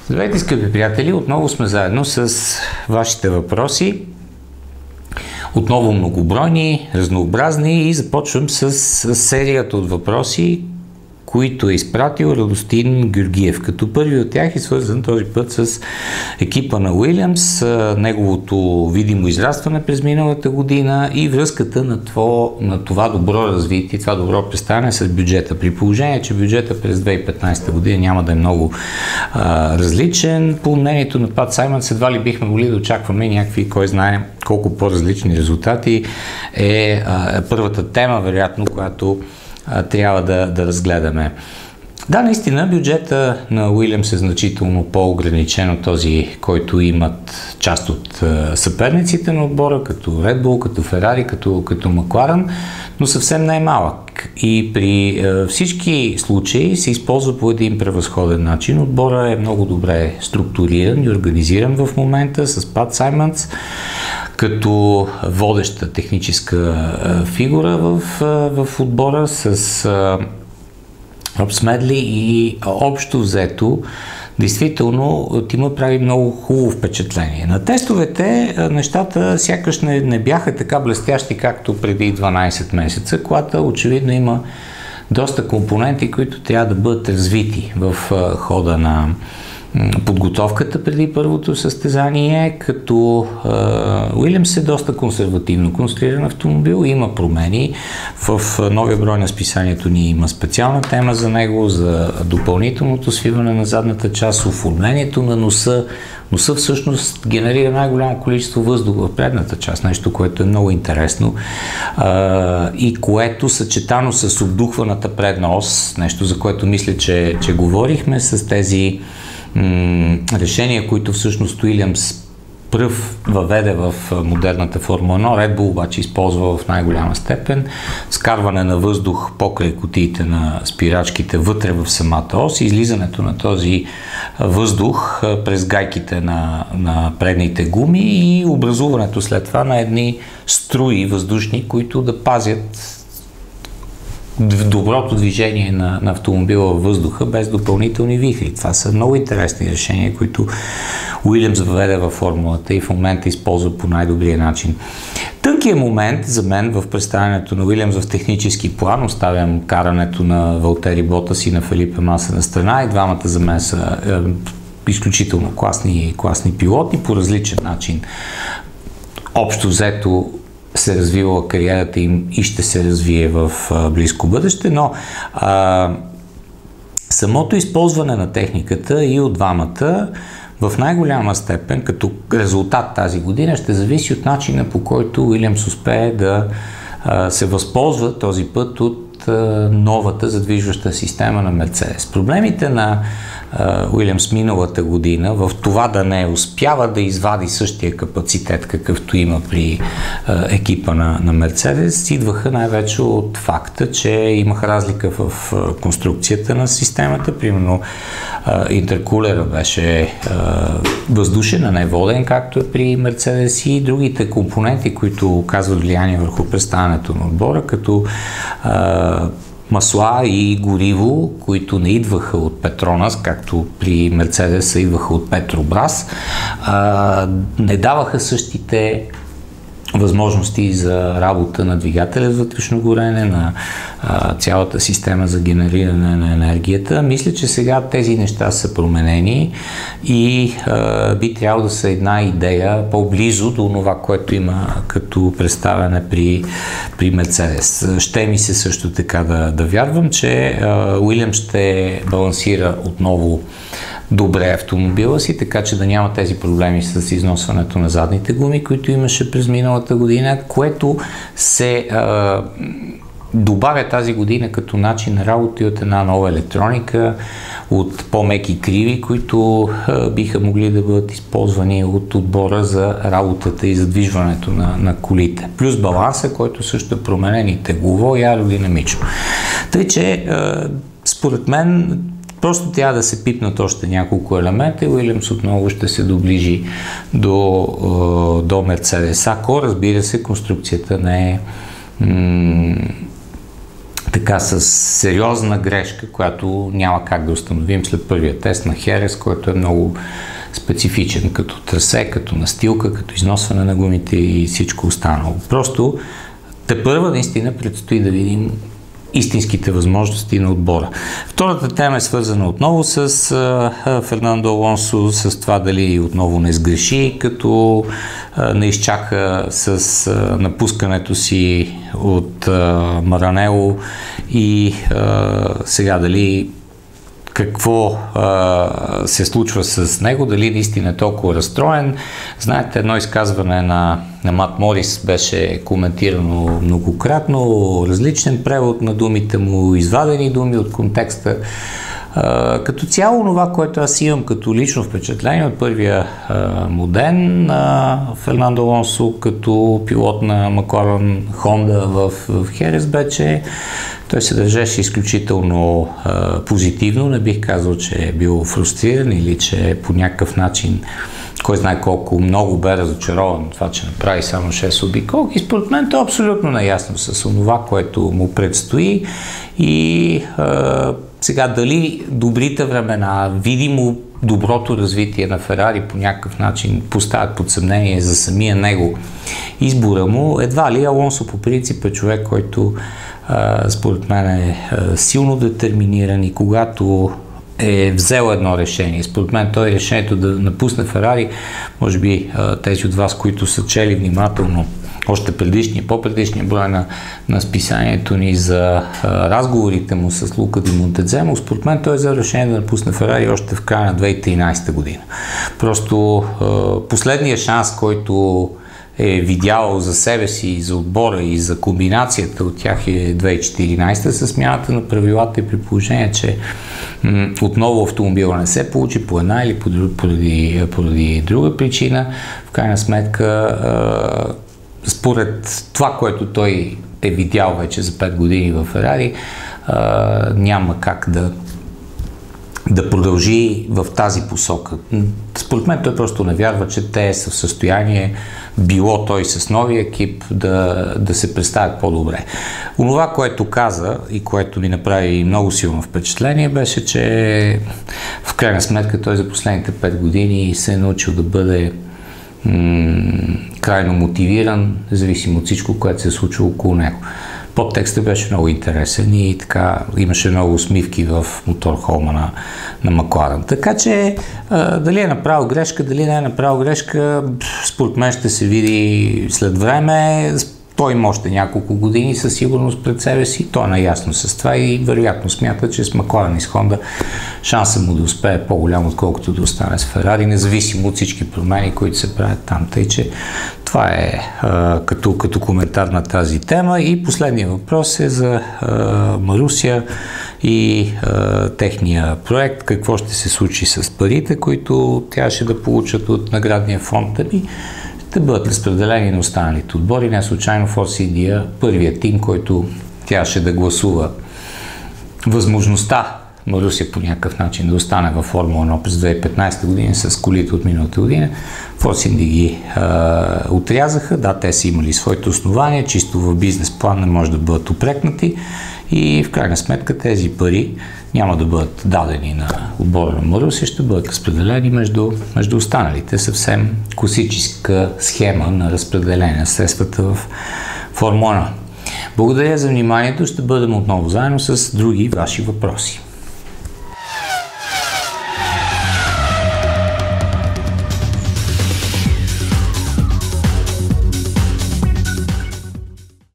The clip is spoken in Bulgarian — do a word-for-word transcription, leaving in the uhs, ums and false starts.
Здравейте, скъпи приятели! Отново сме заедно с вашите въпроси. Отново многобройни, разнообразни и започвам с, с серията от въпроси, които е изпратил Радостин Георгиев. Като първи от тях е свързан този път с екипа на Уилямс, неговото видимо израстване през миналата година и връзката на това, на това добро развитие, това добро представяне с бюджета. При положение, че бюджета през две хиляди и петнадесета година няма да е много а, различен, по мнението на Пат Саймънс едва ли бихме могли да очакваме някакви, кой знае колко по-различни резултати е а, първата тема, вероятно, която трябва да, да разгледаме. Да, наистина, бюджета на Уилямс е значително по-ограничен от този, който имат част от е, съперниците на отбора, като Red Bull, като Ферари, като, като Макларен, но съвсем не е малък. И при е, всички случаи се използва по един превъзходен начин. Отбора е много добре структуриран и организиран в момента с Пат Саймънс, като водеща техническа фигура в, в отбора с Роб Смедли и общо взето, действително тима прави много хубаво впечатление. На тестовете нещата сякаш не, не бяха така блестящи, както преди дванадесет месеца, когато очевидно има доста компоненти, които трябва да бъдат развити в хода на подготовката преди първото състезание, като Уилямс е доста консервативно конструиран автомобил, има промени. В новия брой на списанието ни има специална тема за него, за допълнителното свиване на задната част, оформлението на носа. Носа всъщност генерира най-голямо количество въздух в предната част, нещо, което е много интересно а, и което съчетано с обдухваната предна ос, нещо за което мисля, че, че говорихме, с тези решения, които всъщност Уилямс пръв въведе в модерната Формула едно, Red Bull обаче използва в най-голяма степен скарване на въздух покрай кутиите на спирачките вътре в самата ос и излизането на този въздух през гайките на, на предните гуми и образуването след това на едни струи въздушни, които да пазят доброто движение на, на автомобила във въздуха без допълнителни вихри. Това са много интересни решения, които Уилямс въведе във формулата и в момента използва по най-добрия начин. Тънкият момент за мен в представянето на Уилямс в технически план, оставям карането на Валтери Ботас и на Фелипе Маса на страна, и двамата за мен са е, изключително класни, класни пилоти по различен начин. Общо взето се развива кариерата им и ще се развие в а, близко бъдеще, но а, самото използване на техниката и от двамата в най-голяма степен, като резултат тази година, ще зависи от начина, по който Уилямс успее да а, се възползва този път от а, новата задвижваща система на Мерцедес. Проблемите на Уилямс миналата година в това да не успява да извади същия капацитет, какъвто има при а, екипа на, на Мерцедес, идваха най-вече от факта, че имаха разлика в а, конструкцията на системата. Примерно а, интеркулера беше а, въздушен, а не воден, както е при Мерцедес, и другите компоненти, които оказват влияние върху представянето на отбора, като а, масла и гориво, които не идваха от Петронас, както при Мерцедес идваха от Петробрас, а, не даваха същите възможности за работа на двигателя с вътрешно горене, на а, цялата система за генериране на енергията. Мисля, че сега тези неща са променени и а, би трябвало да са една идея по-близо до това, което има като представяне при, при Мерцедес. Ще ми се също така да, да вярвам, че Уилямс ще балансира отново добре автомобила си, така че да няма тези проблеми с износването на задните гуми, които имаше през миналата година, което се а, добавя тази година като начин на работа и от една нова електроника, от по-меки криви, които а, биха могли да бъдат използвани от отбора за работата и задвижването на, на колите. Плюс баланса, който също е променен и теглово и аеродинамично. Тъй, че а, според мен просто трябва да се пипнат още няколко елемента и Уилямс отново ще се доближи до, до Мерцедес. Ако, разбира се, конструкцията не е м- така с сериозна грешка, която няма как да установим след първия тест на Херес, който е много специфичен като трасе, като настилка, като износване на гумите и всичко останало. Просто тепърва наистина предстои да видим истинските възможности на отбора. Втората тема е свързана отново с а, Фернандо Алонсо, с това дали отново не сгреши, като а, не изчака с а, напускането си от а, Маранело и а, сега дали какво а, се случва с него, дали наистина е толкова разстроен. Знаете, едно изказване на, на Мат Морис беше коментирано многократно, различен превод на думите му, извадени думи от контекста. А, като цяло това, което аз имам като лично впечатление от първия а, му ден на Фернандо Алонсо като пилот на Макларен Хонда в, в Херес, бе, че той се държеше изключително а, позитивно. Не бих казал, че е бил фрустриран или че по някакъв начин, кой знае колко много бе разочарован от това, че направи само шест обиколки. Според мен той е абсолютно наясно с това, което му предстои и а, сега дали добрите времена, видимо доброто развитие на Ферари по някакъв начин поставят под съмнение за самия него избора му, едва ли Алонсо по принцип е човек, който Uh, според мен е uh, силно детерминиран и когато е взел едно решение, според мен той решението да напусне Ферари, може би uh, тези от вас, които са чели внимателно още предишния, по-предишния брой на, на списанието ни за uh, разговорите му с Лука Ди Монтеземо, според мен той е взел решение да напусне Ферари още в края на две хиляди и тринадесета година. Просто uh, последният шанс, който е видял за себе си и за отбора и за комбинацията от тях е две хиляди и четиринадесета с смяната на правилата и при положение, че м- отново автомобила не се получи по една или поради, поради друга причина. В крайна сметка, а, според това, което той е видял вече за пет години в Ферари, а, няма как да да продължи в тази посока. Според мен той просто не вярва, че те са в състояние, било той с новия екип, да, да се представят по-добре. Онова, което каза и което ми направи много силно впечатление, беше, че в крайна сметка той за последните пет години се е научил да бъде м- крайно мотивиран, зависимо от всичко, което се е случило около него. Подтекстът беше много интересен и така имаше много усмивки в моторхолма на, на Макларен. Така че а, дали е направил грешка, дали не е направил грешка, според мен ще се види след време. Той има още няколко години със сигурност пред себе си. Той е наясно с това и вероятно смята, че с Макларен и с Хонда шансът му да успее е по-голям, отколкото да остане с Ферари, независимо от всички промени, които се правят там. Тъй, че това е а, като, като коментар на тази тема. И последният въпрос е за а, Марусия и а, техния проект. Какво ще се случи с парите, които трябваше да получат от наградния фонд? Ами, ще бъдат разпределени на останалите отбори. Не случайно Force India, първият тим, който трябваше да гласува възможността Марусия по някакъв начин да остане във Формула едно през две хиляди и петнадесета година с колите от миналата година. Force India ги а, отрязаха. Да, те са имали своите основания, чисто в бизнес план не може да бъдат упрекнати и в крайна сметка тези пари няма да бъдат дадени на отбора на Марусия, ще бъдат разпределени между, между останалите. Съвсем класическа схема на разпределение на средствата в Формула едно. Благодаря за вниманието. Ще бъдем отново заедно с други ваши въпроси.